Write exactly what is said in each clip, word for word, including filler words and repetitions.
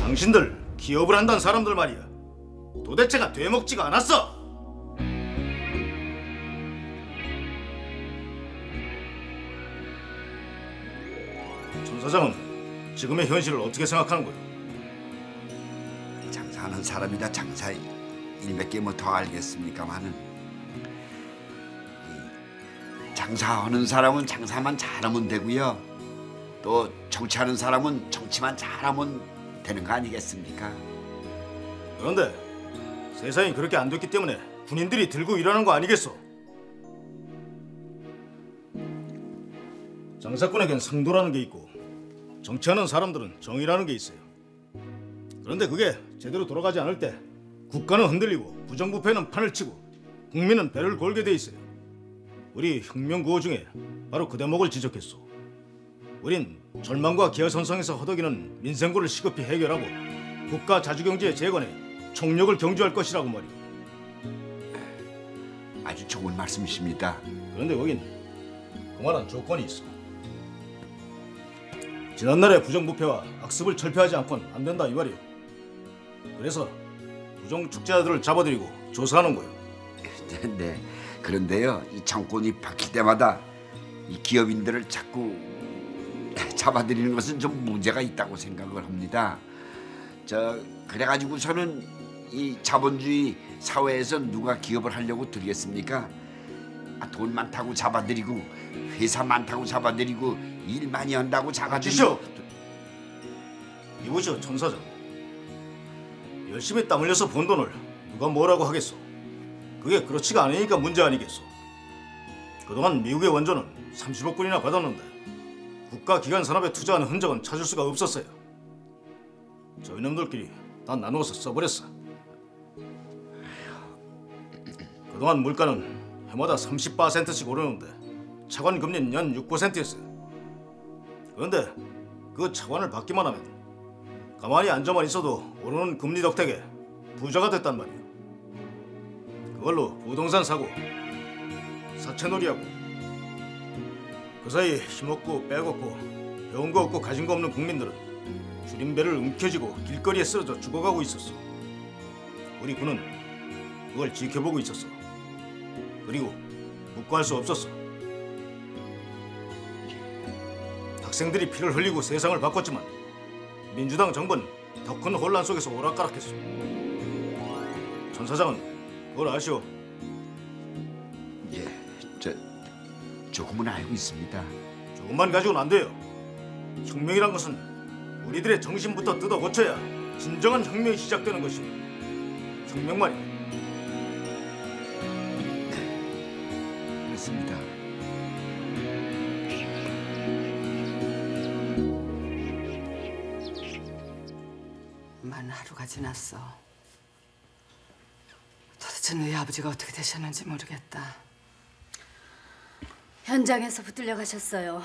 당신들 기업을 한다는 사람들 말이야. 도대체가 되먹지가 않았어. 전 사장은 지금의 현실을 어떻게 생각하는 거야? 장사하는 사람이라 장사 일몇 개 뭐 더 알겠습니까마는 장사하는 사람은 장사만 잘하면 되고요. 또 정치하는 사람은 정치만 잘하면 되는 거 아니겠습니까? 그런데 세상이 그렇게 안 됐기 때문에 군인들이 들고 일하는 거 아니겠어? 장사꾼에겐 상도라는 게 있고 정치하는 사람들은 정의라는 게 있어요. 그런데 그게 제대로 돌아가지 않을 때 국가는 흔들리고 부정부패는 판을 치고 국민은 배를 골게 돼 있어요. 우리 혁명구호 중에 바로 그 대목을 지적했어. 우린 절망과 기아선상에서 허덕이는 민생고를 시급히 해결하고 국가 자주경제의 재건에 총력을 경주할 것이라고 말이야. 아주 좋은 말씀이십니다. 그런데 거긴 그만한 조건이 있어. 지난날의 부정부패와 악습을 철폐하지 않고는 안 된다 이 말이야. 그래서 부정축제자들을 잡아들이고 조사하는 거예요. 네, 그런데요, 이 정권이 바뀔 때마다 이 기업인들을 자꾸 잡아들이는 것은 좀 문제가 있다고 생각을 합니다. 저 그래가지고서는 이 자본주의 사회에서 누가 기업을 하려고 들겠습니까? 아, 돈 많다고 잡아들이고 회사 많다고 잡아들이고 일 많이 한다고 잡아들이고. 이보시오 천 사장. 열심히 땀 흘려서 번 돈을 누가 뭐라고 하겠어. 그게 그렇지가 않으니까 문제 아니겠어. 그동안 미국의 원조는 삼십억 불이나 받았는데 국가기관 산업에 투자하는 흔적은 찾을 수가 없었어요. 저희 놈들끼리 다 나누어서 써버렸어. 그동안 물가는 해마다 삼십 퍼센트씩 오르는데 차관 금리는 연 육 퍼센트였어요. 그런데 그 차관을 받기만 하면 가만히 앉아만 있어도 오르는 금리 덕택에 부자가 됐단 말이에요. 그걸로 부동산 사고, 사채놀이하고 그 사이 힘없고 빼먹고 배운 거 없고 가진 거 없는 국민들은 줄임배를 움켜쥐고 길거리에 쓰러져 죽어가고 있었어. 우리 군은 그걸 지켜보고 있었어. 그리고 묵과할 수 없었어. 학생들이 피를 흘리고 세상을 바꿨지만 민주당 정부는 더 큰 혼란 속에서 오락가락했어. 전 사장은 그걸 아시오? 예, 저 조금은 알고 있습니다. 조금만 가지고는 안 돼요. 혁명이란 것은 우리들의 정신부터 뜯어 고쳐야 진정한 혁명이 시작되는 것이오. 혁명 말이야. 그렇습니다. 만 하루가 지났어. 도대체 너희 아버지가 어떻게 되셨는지 모르겠다. 현장에서 붙들려 가셨어요.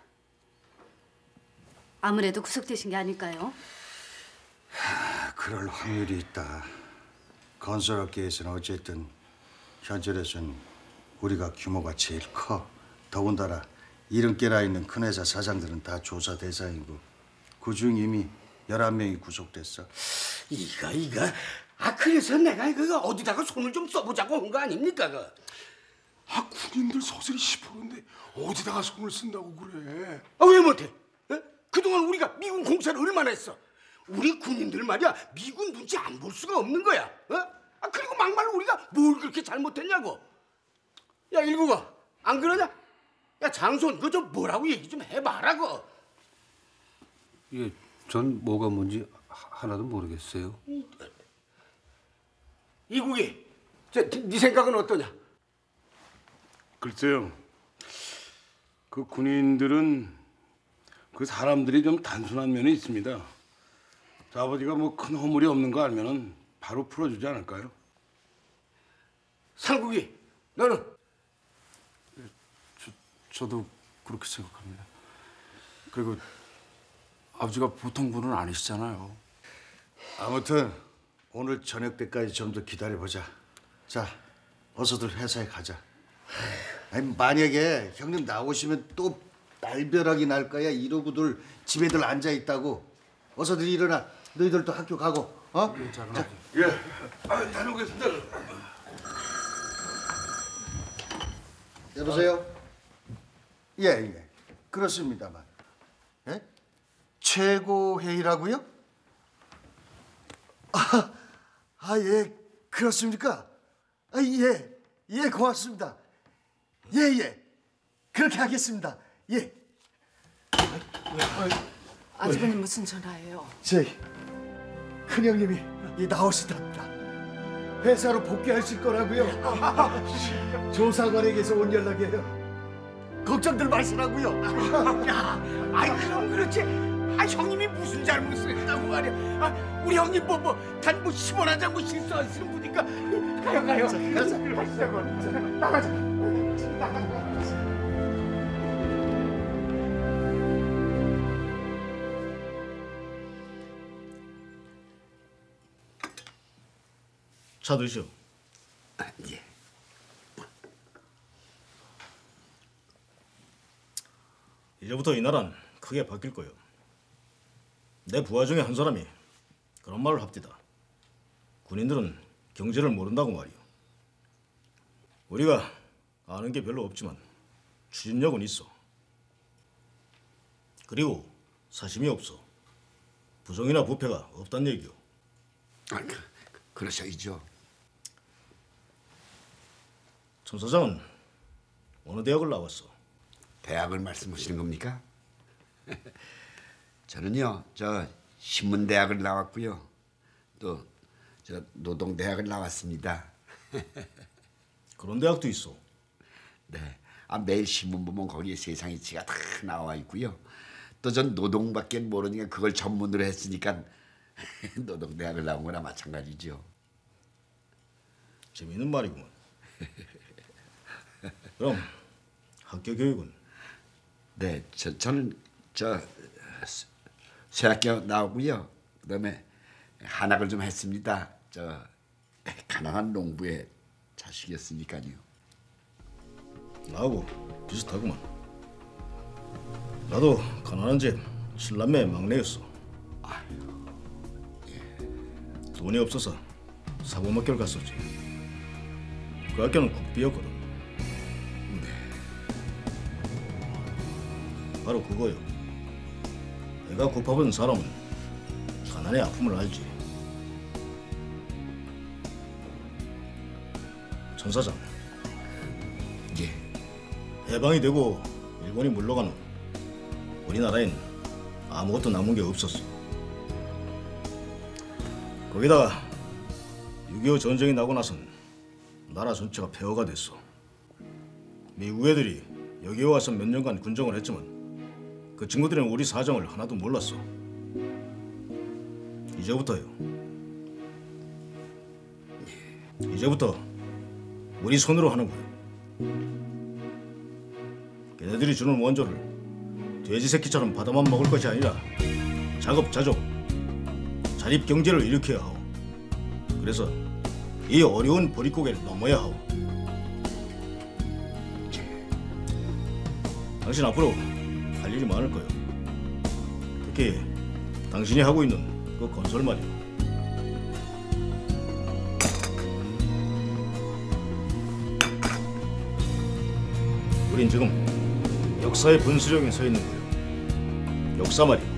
아무래도 구속되신 게 아닐까요? 하, 그럴 확률이 있다. 건설업계에서는 어쨌든 현실에서는 우리가 규모가 제일 커. 더군다나 이름께나 있는 큰 회사 사장들은 다 조사 대상이고 그중 이미 열한 명이 구속됐어. 이거 이거 아 그래서 내가 이거 어디다가 손을 좀 써보자고 한 거 아닙니까? 그? 아 군인들 서슬이 십 퍼센트인데 어디다가 손을 쓴다고 그래? 아 왜 못해? 어? 그동안 우리가 미군 공사를 얼마나 했어? 우리 군인들 말이야 미군 눈치 안 볼 수가 없는 거야. 어? 아 그리고 막말로 우리가 뭘 그렇게 잘못했냐고. 야 일국아 안 그러냐? 야 장손 그거 좀 뭐라고 얘기 좀 해봐라고. 예, 전 뭐가 뭔지 하나도 모르겠어요. 이국이, 네 생각은 어떠냐? 글쎄요. 그 군인들은 그 사람들이 좀 단순한 면이 있습니다. 저 아버지가 뭐 큰 허물이 없는 거 알면은 바로 풀어주지 않을까요? 상국이, 너는? 저, 저도 그렇게 생각합니다. 그리고 아버지가 보통 분은 아니시잖아요. 아무튼 오늘 저녁 때까지 좀 더 기다려보자. 자, 어서들 회사에 가자. 아니, 만약에 형님 나오시면 또 날벼락이 날 거야. 이러고들 집에들 앉아있다고. 어서들 일어나. 너희들도 학교 가고. 어? 자, 예. 아, 다녀오겠습니다. 여보세요? 예, 예. 그렇습니다만. 예? 최고 회의라고요? 아, 아, 예. 그렇습니까? 아, 예. 예, 고맙습니다. 예, 예. 그렇게 하겠습니다. 예. 아주버님 무슨 전화예요? 저희 큰형님이 이 나오시답니다. 회사로 복귀하실 거라고요. 조사관에게서 온 연락이에요. 걱정들 마시라고요. 야, 아이 그럼 그렇지. 아 형님이 무슨 잘못을 했다고 말이야. 아, 우리 형님 뭐뭐단뭐 십 원 한 장 뭐 실수하시는 분이니까 가요 가요. 가자. 가시자고. 나가자. 나가자. 차 드시오. 아, 예. 이제부터 이 나라는 크게 바뀔 거예요. 내 부하 중에 한 사람이 그런 말을 합디다. 군인들은 경제를 모른다고 말이요. 우리가 아는 게 별로 없지만 추진력은 있어. 그리고 사심이 없어. 부정이나 부패가 없단 얘기요. 아, 그, 그러셔야죠. 천 사장은 어느 대학을 나왔어? 대학을 말씀하시는 겁니까? 저는요, 저 신문대학을 나왔고요. 또 저 노동대학을 나왔습니다. 그런 대학도 있어. 네, 아, 매일 신문 보면 거기에 세상 이치가 다 나와 있고요. 또 전 노동밖에 모르니까 그걸 전문으로 했으니까 노동대학을 나온 거나 마찬가지죠. 재미있는 말이구먼. 그럼 학교 교육은? 네, 저, 저는 저 새학교 나오고요. 그다음에 한학을 좀 했습니다. 저 가난한 농부의 자식이었으니까요. 나하고 비슷하구만. 나도 가난한 집 칠남매 막내였어. 돈이 없어서 사범학교를 갔었지. 그 학교는 국비였거든. 바로 그거요. 내가 고파본 사람은 가난의 아픔을 알지. 천 사장. 예. 해방이 되고 일본이 물러간 후 우리나라엔 아무것도 남은 게 없었어. 거기다가 육이오 전쟁이 나고 나선 나라 전체가 폐허가 됐어. 미국 애들이 여기에 와서 몇 년간 군정을 했지만 그 친구들은 우리 사정을 하나도 몰랐어. 이제부터요. 이제부터 우리 손으로 하는 거예요. 걔네들이 주는 원조를 돼지 새끼처럼 받아만 먹을 것이 아니라 자급자족, 자립경제를 일으켜야 하오. 그래서 이 어려운 보릿고개를 넘어야 하오. 당신 앞으로 할 일이 많을 거예요. 특히 당신이 하고 있는 그 건설 말이요. 우린 지금 역사의 분수령에 서 있는 거예요. 역사 말이요.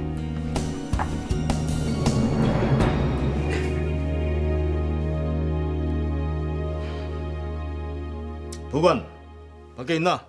보관 밖에 있나?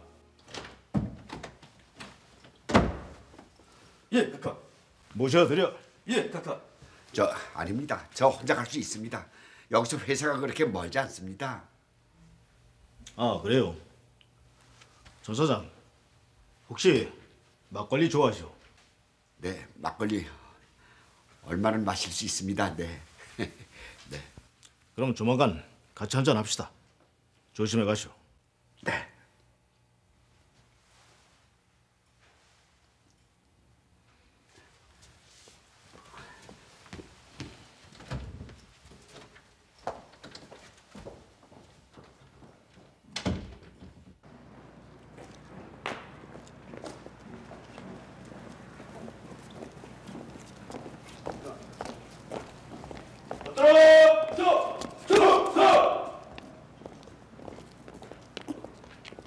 예, 카카. 모셔드려. 예, 카카. 저 아닙니다. 저 혼자 갈 수 있습니다. 여기서 회사가 그렇게 멀지 않습니다. 아, 그래요? 전 사장, 혹시 막걸리 좋아하시오? 네, 막걸리 얼마는 마실 수 있습니다. 네. 네. 그럼 조만간 같이 한잔 합시다. 조심해 가시오. 네.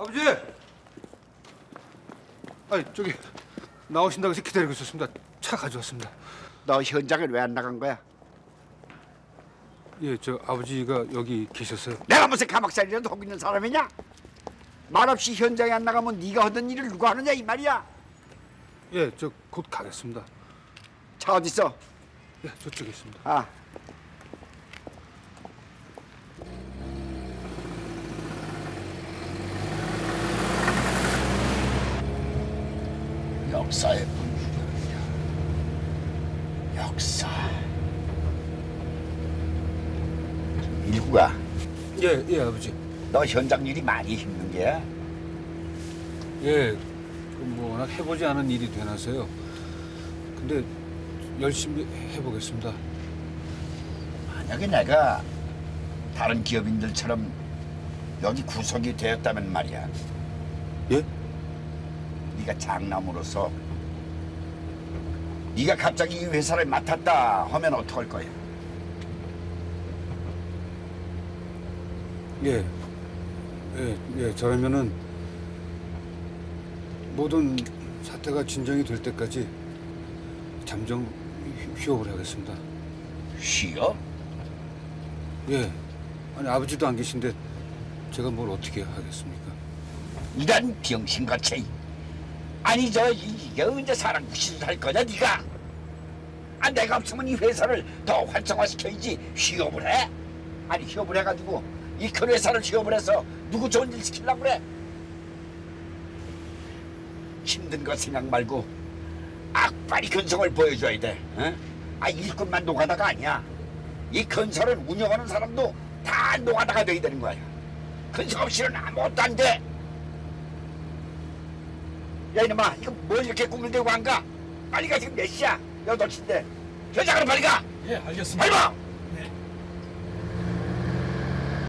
아버지! 아니 저기 나오신다고 해서 기다리고 있었습니다. 차 가져왔습니다. 너 현장에 왜 안 나간 거야? 예, 저 아버지가 여기 계셨어요. 내가 무슨 가막살이라도 하고 있는 사람이냐? 말없이 현장에 안 나가면 네가 하던 일을 누가 하느냐 이 말이야. 예, 저 곧 가겠습니다. 차 어디 있어? 예, 저쪽에 있습니다. 아. 역사의 분수령이야. 역사. 일구가. 예, 예, 아버지. 너 현장 일이 많이 힘든 게야? 예, 뭐 워낙 해보지 않은 일이 되나서요. 근데 열심히 해보겠습니다. 만약에 내가 다른 기업인들처럼 여기 구석이 되었다면 말이야. 예? 네가 장남으로서 네가 갑자기 이 회사를 맡았다 하면 어떡할 거야? 예, 예, 예. 저라면은 모든 사태가 진정이 될 때까지 잠정 휴- 휴업을 하겠습니다. 쉬어? 예. 아니 아버지도 안 계신데 제가 뭘 어떻게 하겠습니까? 이런 병신같이. 아니 저 이게 언제 사람 구실을 할 거냐 네가? 아 내가 없으면 이 회사를 더 활성화시켜야지 휴업을 해? 아니 휴업을 해가지고 이 큰 회사를 휴업을 해서 누구 좋은 일 시키려고 그래? 힘든 거 생각 말고 악바리 근성을 보여줘야 돼. 어? 아 일꾼만 노가다가 아니야. 이 건설을 운영하는 사람도 다 노가다가 돼야 되는 거야. 근성 없이는 아무것도 안 돼. 야 이놈아 이거 뭘 이렇게 꿈을 대고 안 가? 빨리 가. 지금 몇 시야? 여덟 시인데 현장으로 빨리 가. 예, 알겠습니다. 빨리 와.